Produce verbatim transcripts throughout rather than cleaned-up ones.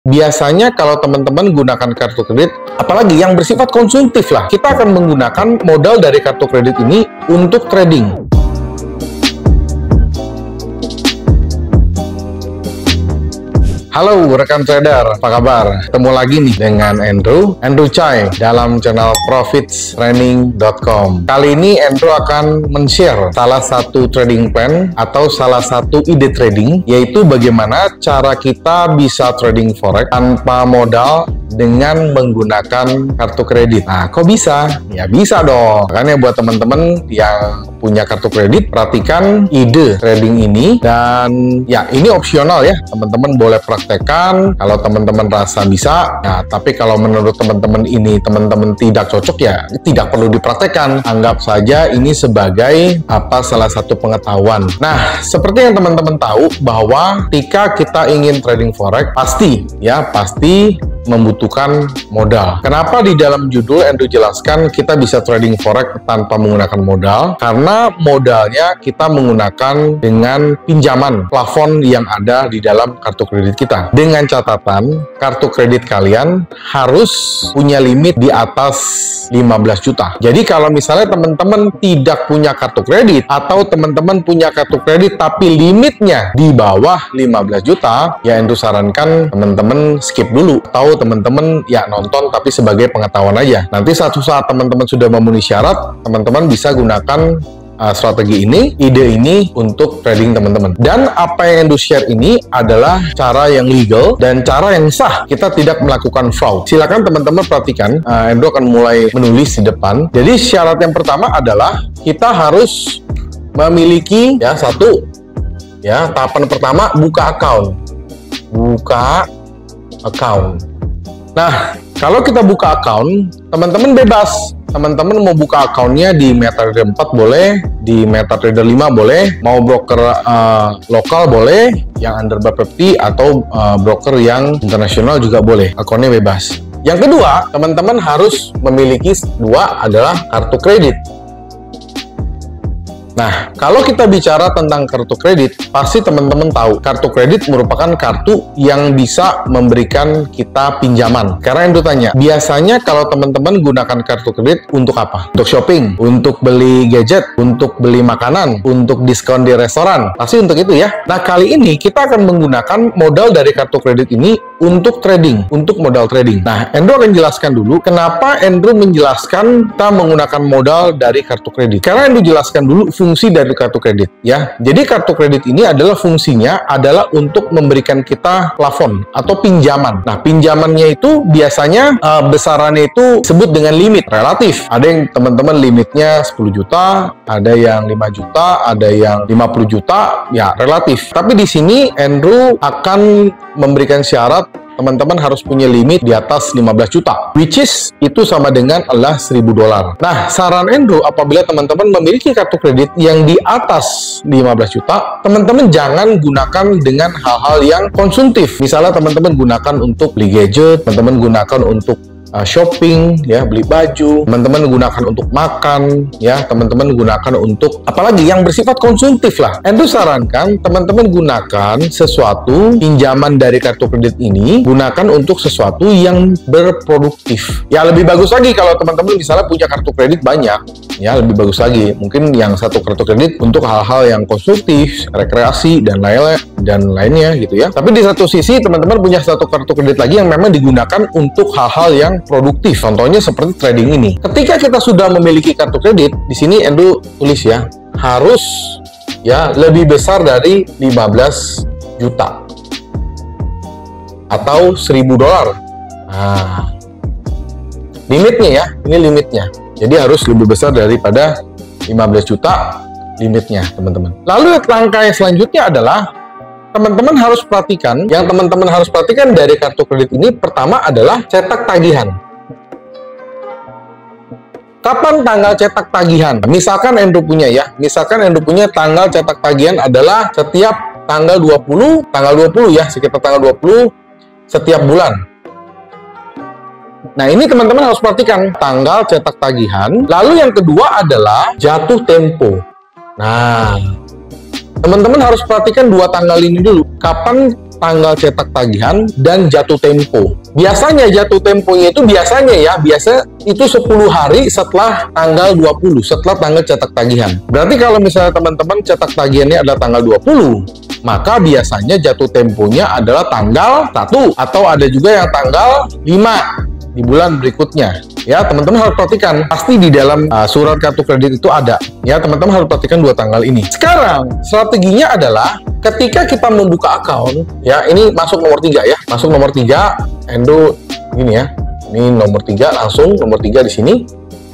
Biasanya kalau teman-teman gunakan kartu kredit, apalagi yang bersifat konsumtif lah, kita akan menggunakan modal dari kartu kredit ini untuk trading. Halo rekan trader, apa kabar? Ketemu lagi nih dengan Andrew, Andrew Chai dalam channel profits training dot com. Kali ini Andrew akan men-share salah satu trading plan atau salah satu ide trading, yaitu bagaimana cara kita bisa trading forex tanpa modal dengan menggunakan kartu kredit. Nah, kok bisa? Ya bisa dong. Makanya buat teman-teman yang punya kartu kredit, perhatikan ide trading ini, dan ya ini opsional ya, teman-teman boleh praktekkan kalau teman-teman rasa bisa. Nah, tapi kalau menurut teman-teman ini teman-teman tidak cocok, ya tidak perlu dipraktekkan. Anggap saja ini sebagai apa salah satu pengetahuan. Nah, seperti yang teman-teman tahu bahwa ketika kita ingin trading forex, pasti ya pasti membutuhkan modal. Kenapa di dalam judul Andrew jelaskan kita bisa trading forex tanpa menggunakan modal? Karena modalnya kita menggunakan dengan pinjaman plafon yang ada di dalam kartu kredit kita. Dengan catatan, kartu kredit kalian harus punya limit di atas lima belas juta. Jadi kalau misalnya teman-teman tidak punya kartu kredit, atau teman-teman punya kartu kredit tapi limitnya di bawah lima belas juta, ya Andrew sarankan teman-teman skip dulu, atau teman-teman ya nonton tapi sebagai pengetahuan aja. Nanti suatu saat teman-teman sudah memenuhi syarat, teman-teman bisa gunakan uh, strategi ini, ide ini untuk trading teman-teman. Dan apa yang Andrew share ini adalah cara yang legal dan cara yang sah. Kita tidak melakukan fraud. Silakan teman-teman perhatikan, uh, Andrew akan mulai menulis di depan. Jadi syarat yang pertama adalah kita harus memiliki ya satu ya tahapan pertama, buka account. Buka account. Nah, kalau kita buka account, teman-teman bebas. Teman-teman mau buka accountnya di MetaTrader empat boleh, di MetaTrader lima boleh, mau broker uh, lokal boleh, yang under B P P T atau uh, broker yang internasional juga boleh. Accountnya bebas. Yang kedua, teman-teman harus memiliki dua adalah kartu kredit. Nah, kalau kita bicara tentang kartu kredit, pasti teman-teman tahu kartu kredit merupakan kartu yang bisa memberikan kita pinjaman. Karena yang tanya, biasanya kalau teman-teman gunakan kartu kredit untuk apa? Untuk shopping, untuk beli gadget, untuk beli makanan, untuk diskon di restoran. Pasti untuk itu ya. Nah, kali ini kita akan menggunakan modal dari kartu kredit ini untuk trading, untuk modal trading. Nah, Andrew akan jelaskan dulu kenapa Andrew menjelaskan kita menggunakan modal dari kartu kredit. Karena Andrew jelaskan dulu fungsi dari kartu kredit ya. Jadi kartu kredit ini adalah fungsinya adalah untuk memberikan kita plafon atau pinjaman. Nah, pinjamannya itu biasanya uh, besarannya itu disebut dengan limit relatif. Ada yang teman-teman limitnya sepuluh juta, ada yang lima juta, ada yang lima puluh juta, ya relatif. Tapi di sini Andrew akan memberikan syarat teman-teman harus punya limit di atas lima belas juta, which is itu sama dengan adalah seribu dolar. Nah, saran Andrew apabila teman-teman memiliki kartu kredit yang di atas lima belas juta, teman-teman jangan gunakan dengan hal-hal yang konsumtif. Misalnya teman-teman gunakan untuk beli gadget, teman-teman gunakan untuk Uh, shopping, ya beli baju, teman-teman gunakan untuk makan, ya teman-teman gunakan untuk apalagi yang bersifat konsumtif lah. Andrew sarankan teman-teman gunakan sesuatu pinjaman dari kartu kredit ini, gunakan untuk sesuatu yang berproduktif. Ya lebih bagus lagi kalau teman-teman misalnya punya kartu kredit banyak, ya lebih bagus lagi. Mungkin yang satu kartu kredit untuk hal-hal yang konstruktif, rekreasi dan lain-lain dan lainnya gitu ya. Tapi di satu sisi teman-teman punya satu kartu kredit lagi yang memang digunakan untuk hal-hal yang produktif. Contohnya seperti trading ini. Ketika kita sudah memiliki kartu kredit, di sini Andrew tulis ya, harus ya lebih besar dari lima belas juta atau seribu dolar. Nah, limitnya ya, ini limitnya. Jadi harus lebih besar daripada lima belas juta limitnya, teman-teman. Lalu langkah yang selanjutnya adalah teman-teman harus perhatikan, yang teman-teman harus perhatikan dari kartu kredit ini pertama adalah cetak tagihan. Kapan tanggal cetak tagihan? Misalkan Andrew punya ya, misalkan Andrew punya tanggal cetak tagihan adalah setiap tanggal dua puluh, tanggal dua puluh ya, sekitar tanggal dua puluh setiap bulan. Nah, ini teman-teman harus perhatikan tanggal cetak tagihan. Lalu yang kedua adalah jatuh tempo. Nah, teman-teman harus perhatikan dua tanggal ini dulu. Kapan tanggal cetak tagihan dan jatuh tempo. Biasanya jatuh temponya itu biasanya ya, biasa itu sepuluh hari setelah tanggal dua puluh, setelah tanggal cetak tagihan. Berarti kalau misalnya teman-teman cetak tagihannya adalah tanggal dua puluh, maka biasanya jatuh temponya adalah tanggal satu, atau ada juga yang tanggal lima di bulan berikutnya. Ya, teman-teman harus perhatikan, pasti di dalam uh, surat kartu kredit itu ada. Ya, teman-teman harus perhatikan dua tanggal ini. Sekarang, strateginya adalah ketika kita membuka account, ya, ini masuk nomor tiga ya. Masuk nomor tiga, Endo ini ya. Ini nomor tiga, langsung nomor tiga di sini.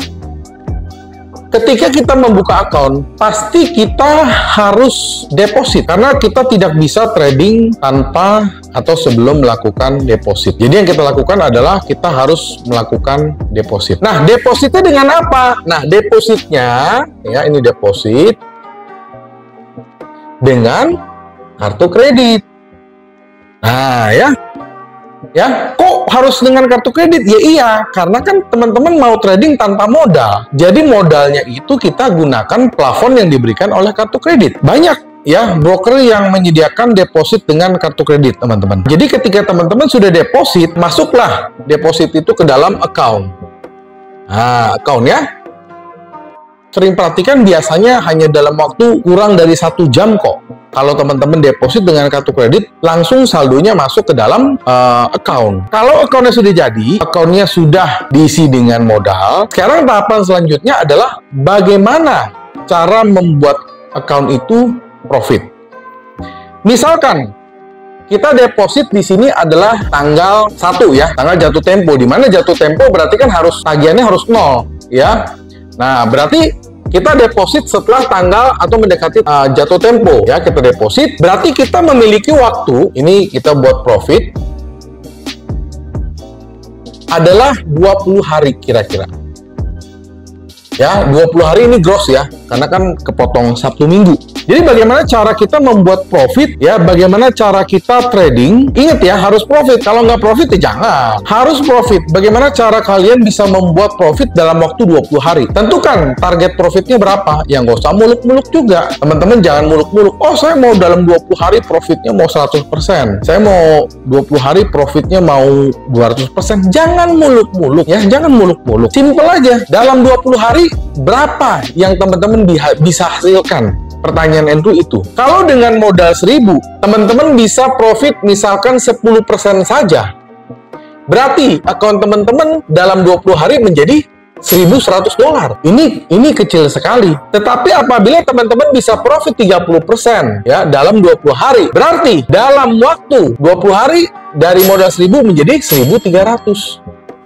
Ketika kita membuka account, pasti kita harus deposit karena kita tidak bisa trading tanpa atau sebelum melakukan deposit. Jadi yang kita lakukan adalah kita harus melakukan deposit. Nah, depositnya dengan apa? Nah, depositnya ya, ini deposit dengan kartu kredit. Nah, ya. Ya, kok harus dengan kartu kredit? Ya iya, karena kan teman-teman mau trading tanpa modal. Jadi modalnya itu kita gunakan plafon yang diberikan oleh kartu kredit. Banyak ya broker yang menyediakan deposit dengan kartu kredit, teman-teman. Jadi ketika teman-teman sudah deposit, masuklah deposit itu ke dalam account. Nah, account ya. Sering perhatikan biasanya hanya dalam waktu kurang dari satu jam kok. Kalau teman-teman deposit dengan kartu kredit, langsung saldonya masuk ke dalam uh, account. Kalau accountnya sudah jadi, accountnya sudah diisi dengan modal, sekarang tahapan selanjutnya adalah bagaimana cara membuat account itu profit. Misalkan, kita deposit di sini adalah tanggal satu ya, tanggal jatuh tempo. Di mana jatuh tempo berarti kan harus tagihannya harus nol ya. Nah, berarti kita deposit setelah tanggal atau mendekati uh, jatuh tempo ya, kita deposit berarti kita memiliki waktu, ini kita buat profit adalah dua puluh hari kira-kira ya, dua puluh hari ini gross ya, karena kan kepotong Sabtu Minggu. Jadi bagaimana cara kita membuat profit ya, bagaimana cara kita trading. Ingat ya, harus profit. Kalau nggak profit ya jangan. Harus profit. Bagaimana cara kalian bisa membuat profit dalam waktu dua puluh hari. Tentukan target profitnya berapa. Yang nggak usah muluk-muluk juga. Teman-teman jangan muluk-muluk. Oh, saya mau dalam dua puluh hari profitnya mau seratus persen. Saya mau dua puluh hari profitnya mau dua ratus persen. Jangan muluk-muluk ya, jangan muluk-muluk. Simple aja. Dalam dua puluh hari berapa yang teman-teman bisa hasilkan? Pertanyaan Andrew itu. Kalau dengan modal seribu, teman-teman bisa profit misalkan sepuluh persen saja. Berarti akun teman-teman dalam dua puluh hari menjadi seribu seratus dolar. Ini ini kecil sekali. Tetapi apabila teman-teman bisa profit tiga puluh persen ya dalam dua puluh hari, berarti dalam waktu dua puluh hari dari modal seribu menjadi seribu tiga ratus.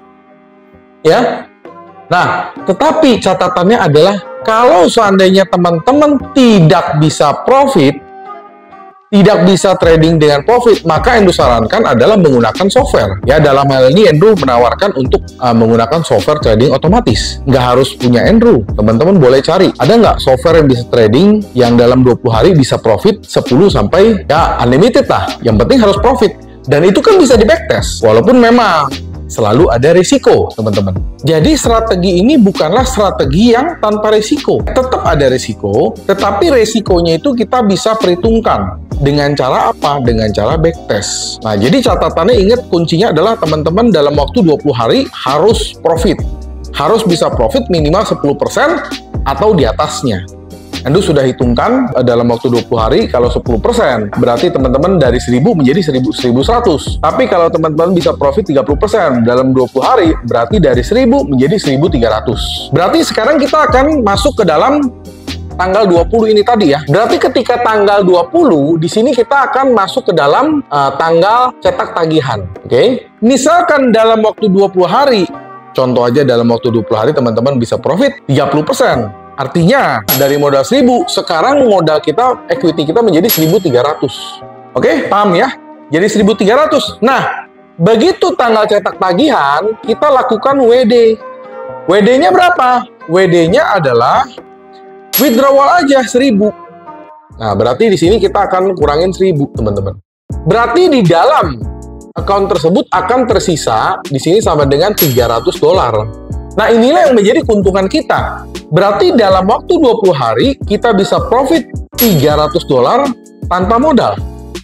Ya. Nah, tetapi catatannya adalah kalau seandainya teman-teman tidak bisa profit, tidak bisa trading dengan profit, maka Andrew sarankan adalah menggunakan software. Ya, dalam hal ini Andrew menawarkan untuk uh, menggunakan software trading otomatis. Nggak harus punya Andrew. Teman-teman boleh cari. Ada nggak software yang bisa trading yang dalam dua puluh hari bisa profit sepuluh sampai ya unlimited lah. Yang penting harus profit. Dan itu kan bisa di backtest. Walaupun memang selalu ada risiko, teman-teman. Jadi strategi ini bukanlah strategi yang tanpa risiko. Tetap ada risiko, tetapi risikonya itu kita bisa perhitungkan. Dengan cara apa? Dengan cara backtest. Nah, jadi catatannya ingat kuncinya adalah teman-teman dalam waktu dua puluh hari harus profit. Harus bisa profit minimal sepuluh persen atau di atasnya. Anda sudah hitungkan dalam waktu dua puluh hari, kalau sepuluh persen, berarti teman-teman dari seribu menjadi seribu, seribu seratus. Tapi kalau teman-teman bisa profit tiga puluh persen dalam dua puluh hari, berarti dari seribu menjadi seribu tiga ratus. Berarti sekarang kita akan masuk ke dalam tanggal dua puluh ini tadi ya. Berarti ketika tanggal dua puluh, di sini kita akan masuk ke dalam uh, tanggal cetak tagihan. Oke? Okay? Misalkan dalam waktu dua puluh hari, contoh aja dalam waktu dua puluh hari teman-teman bisa profit tiga puluh persen. Artinya, dari modal seribu, sekarang modal kita, equity kita menjadi seribu tiga ratus. Oke, paham ya? Jadi seribu tiga ratus. Nah, begitu tanggal cetak tagihan, kita lakukan W D. W D-nya berapa? W D-nya adalah withdrawal aja seribu. Nah, berarti di sini kita akan kurangin seribu, teman-teman. Berarti di dalam account tersebut akan tersisa di sini sama dengan tiga ratus dolar. Nah, inilah yang menjadi keuntungan kita. Berarti dalam waktu dua puluh hari, kita bisa profit tiga ratus dolar tanpa modal.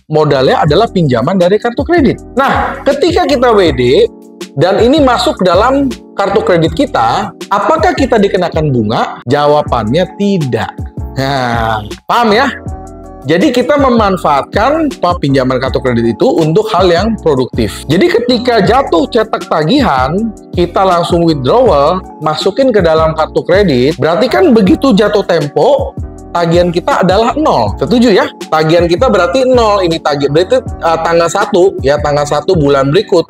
modalnya adalah pinjaman dari kartu kredit. Nah, ketika kita W D dan ini masuk dalam kartu kredit kita, apakah kita dikenakan bunga? Jawabannya tidak. Nah, paham ya? Jadi kita memanfaatkan pinjaman kartu kredit itu untuk hal yang produktif. Jadi ketika jatuh cetak tagihan, kita langsung withdrawal, masukin ke dalam kartu kredit, berarti kan begitu jatuh tempo, tagihan kita adalah nol. Setuju ya? Tagihan kita berarti nol. Ini tagihan berarti uh, tanggal satu ya, tanggal satu bulan berikut.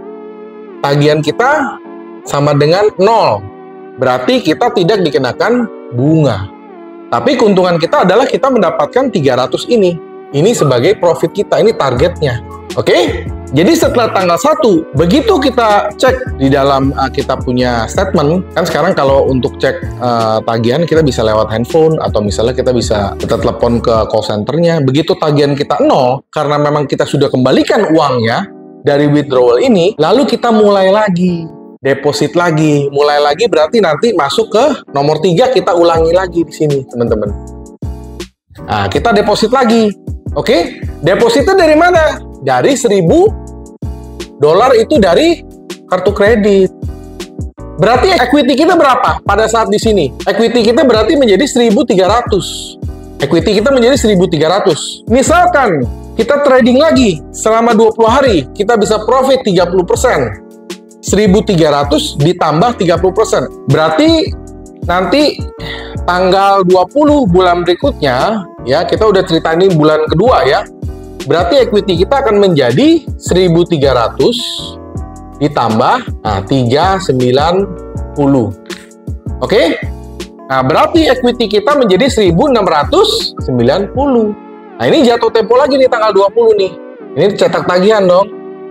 Tagihan kita sama dengan nol. Berarti kita tidak dikenakan bunga. Tapi keuntungan kita adalah kita mendapatkan tiga ratus ini. Ini sebagai profit kita, ini targetnya. Oke? Jadi setelah tanggal satu, begitu kita cek di dalam uh, kita punya statement, kan sekarang kalau untuk cek uh, tagihan kita bisa lewat handphone, atau misalnya kita bisa kita telepon ke call centernya. Begitu tagihan kita nol, karena memang kita sudah kembalikan uangnya dari withdrawal ini, lalu kita mulai lagi. Deposit lagi, mulai lagi berarti nanti masuk ke nomor tiga, kita ulangi lagi di sini, teman-teman. Nah, kita deposit lagi. Oke? Depositnya dari mana? Dari seribu dolar itu dari kartu kredit. Berarti equity kita berapa pada saat di sini? Equity kita berarti menjadi seribu tiga ratus. Equity kita menjadi seribu tiga ratus. Misalkan kita trading lagi selama dua puluh hari, kita bisa profit tiga puluh persen. seribu tiga ratus ditambah tiga puluh persen. Berarti nanti tanggal dua puluh bulan berikutnya, ya kita udah ceritain bulan kedua ya. Berarti equity kita akan menjadi seribu tiga ratus ditambah nah, tiga ratus sembilan puluh. Oke? Nah, berarti equity kita menjadi seribu enam ratus sembilan puluh. Nah, ini jatuh tempo lagi nih tanggal dua puluh nih. Ini cetak tagihan dong.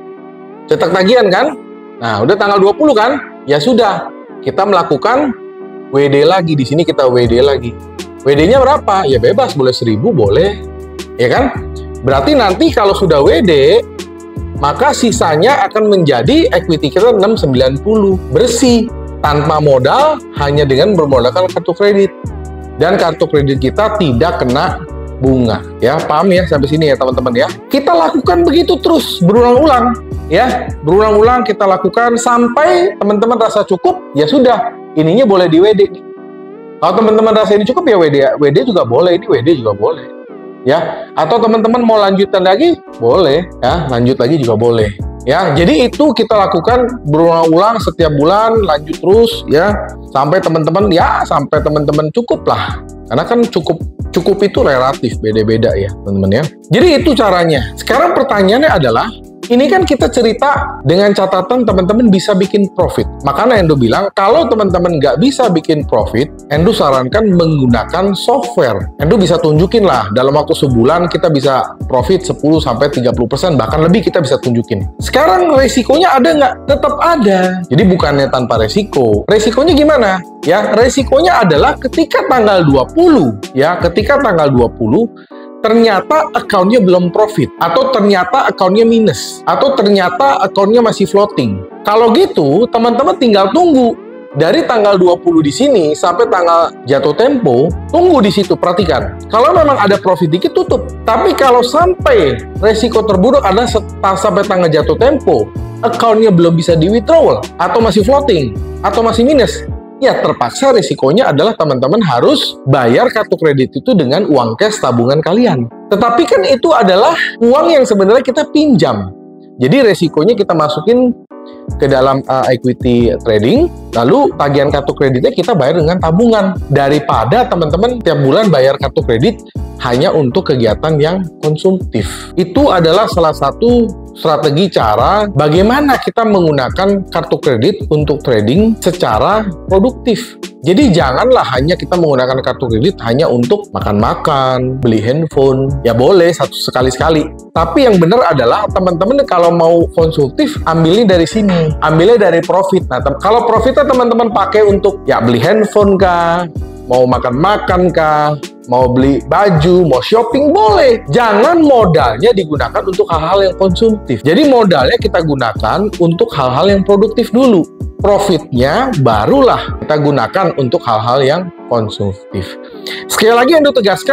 Cetak tagihan kan? Nah, udah tanggal dua puluh kan? Ya sudah, kita melakukan W D lagi. Di sini kita W D lagi. W D-nya berapa? Ya bebas, boleh seribu, boleh. Ya kan? Berarti nanti kalau sudah W D, maka sisanya akan menjadi equity kita enam ratus sembilan puluh. Bersih, tanpa modal, hanya dengan bermodalkan kartu kredit. Dan kartu kredit kita tidak kena bunga. Ya, paham ya sampai sini ya teman-teman ya? Kita lakukan begitu terus, berulang-ulang. Ya, berulang-ulang kita lakukan sampai teman-teman rasa cukup, ya sudah, ininya boleh di W D. Kalau teman-teman rasa ini cukup ya W D, W D juga boleh, ini W D juga boleh. Ya, atau teman-teman mau lanjutkan lagi, boleh, ya, lanjut lagi juga boleh. Ya, jadi itu kita lakukan berulang-ulang setiap bulan, lanjut terus ya, sampai teman-teman ya, sampai teman-teman cukup lah. Karena kan cukup cukup itu relatif, beda-beda ya, teman-teman ya. Jadi itu caranya. Sekarang pertanyaannya adalah, ini kan kita cerita dengan catatan teman-teman bisa bikin profit. Makanya Endo bilang, kalau teman-teman nggak bisa bikin profit, Endo sarankan menggunakan software. Endo bisa tunjukin lah, dalam waktu sebulan kita bisa profit sepuluh sampai tiga puluh persen, bahkan lebih kita bisa tunjukin. Sekarang resikonya ada nggak? Tetap ada. Jadi bukannya tanpa resiko. Resikonya gimana? Ya, resikonya adalah ketika tanggal dua puluh, ya, ketika tanggal dua puluh, ternyata akunnya belum profit, atau ternyata akunnya minus, atau ternyata akunnya masih floating. Kalau gitu, teman-teman tinggal tunggu dari tanggal dua puluh di sini sampai tanggal jatuh tempo, tunggu di situ, perhatikan. Kalau memang ada profit dikit, tutup. Tapi kalau sampai resiko terburuk adalah sampai tanggal jatuh tempo, akunnya belum bisa di withdrawal, atau masih floating, atau masih minus, ya terpaksa resikonya adalah teman-teman harus bayar kartu kredit itu dengan uang cash tabungan kalian. Tetapi kan itu adalah uang yang sebenarnya kita pinjam. Jadi resikonya kita masukin ke dalam uh, equity trading, lalu tagihan kartu kreditnya kita bayar dengan tabungan. Daripada teman-teman tiap bulan bayar kartu kredit hanya untuk kegiatan yang konsumtif. Itu adalah salah satu strategi cara bagaimana kita menggunakan kartu kredit untuk trading secara produktif. Jadi janganlah hanya kita menggunakan kartu kredit hanya untuk makan-makan, beli handphone. Ya boleh satu sekali-sekali. Tapi yang benar adalah teman-teman kalau mau konsumtif, ambilnya dari sini. Ambilnya dari profit. Nah, kalau profitnya teman-teman pakai untuk ya beli handphone kah, mau makan-makan kah, mau beli baju, mau shopping, boleh. Jangan modalnya digunakan untuk hal-hal yang konsumtif. Jadi modalnya kita gunakan untuk hal-hal yang produktif dulu. Profitnya barulah kita gunakan untuk hal-hal yang konsumtif. Sekali lagi Endo tegaskan,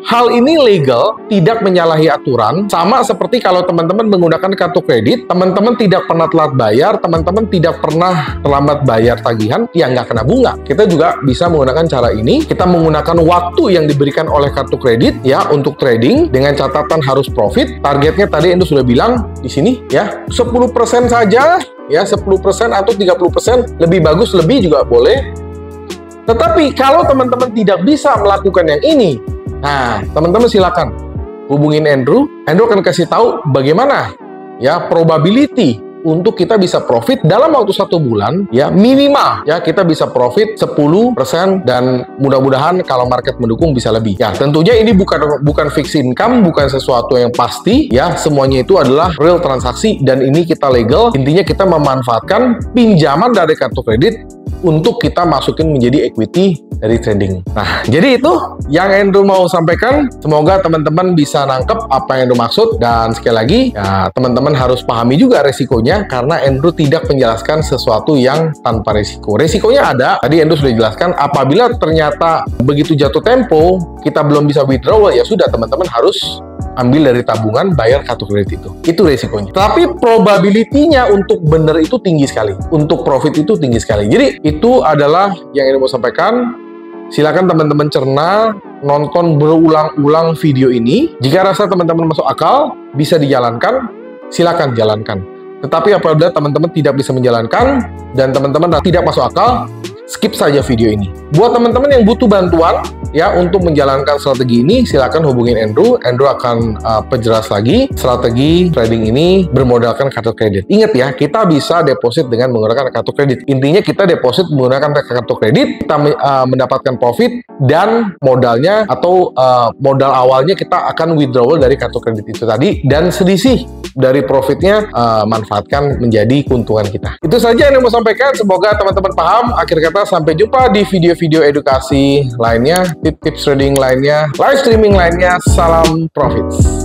Hal ini legal, tidak menyalahi aturan, sama seperti kalau teman-teman menggunakan kartu kredit, teman-teman tidak pernah telat bayar, teman-teman tidak pernah terlambat bayar tagihan, ya nggak kena bunga. Kita juga bisa menggunakan cara ini, kita menggunakan waktu yang diberikan oleh kartu kredit, ya, untuk trading, dengan catatan harus profit, targetnya tadi Endo sudah bilang di sini, ya, sepuluh persen saja, ya, sepuluh persen atau tiga puluh persen, lebih bagus, lebih juga boleh. Tetapi kalau teman-teman tidak bisa melakukan yang ini, nah, teman-teman silakan hubungin Andrew. Andrew akan kasih tahu bagaimana ya probability untuk kita bisa profit dalam waktu satu bulan, ya minimal ya kita bisa profit sepuluh persen, dan mudah-mudahan kalau market mendukung bisa lebih. Ya, tentunya ini bukan bukan fixed income, bukan sesuatu yang pasti, ya semuanya itu adalah real transaksi dan ini kita legal. Intinya kita memanfaatkan pinjaman dari kartu kredit untuk kita masukin menjadi equity dari trading. Nah, jadi itu yang Andrew mau sampaikan. Semoga teman-teman bisa nangkep apa yang Andrew maksud. Dan sekali lagi, ya teman-teman harus pahami juga resikonya, karena Andrew tidak menjelaskan sesuatu yang tanpa resiko. Resikonya ada, tadi Andrew sudah jelaskan, apabila ternyata begitu jatuh tempo, kita belum bisa withdrawal, ya sudah teman-teman harus ambil dari tabungan, bayar kartu kredit itu. Itu resikonya. Tapi probability-nya untuk benar itu tinggi sekali. Untuk profit itu tinggi sekali. Jadi itu adalah yang ini mau sampaikan. Silakan teman-teman cerna, nonton berulang-ulang video ini. Jika rasa teman-teman masuk akal, bisa dijalankan, silakan jalankan. Tetapi apabila teman-teman tidak bisa menjalankan, dan teman-teman tidak masuk akal, skip saja video ini. Buat teman-teman yang butuh bantuan ya untuk menjalankan strategi ini, silakan hubungin Andrew. Andrew akan uh, perjelas lagi strategi trading ini bermodalkan kartu kredit. Ingat ya, kita bisa deposit dengan menggunakan kartu kredit. Intinya kita deposit menggunakan kartu kredit, kita uh, mendapatkan profit, dan modalnya atau uh, modal awalnya kita akan withdrawal dari kartu kredit itu tadi, dan selisih dari profitnya uh, manfaatkan menjadi keuntungan kita. Itu saja yang mau sampaikan. Semoga teman-teman paham. Akhir kata, sampai jumpa di video-video edukasi lainnya, tips-tips trading lainnya, live streaming lainnya. Salam profits.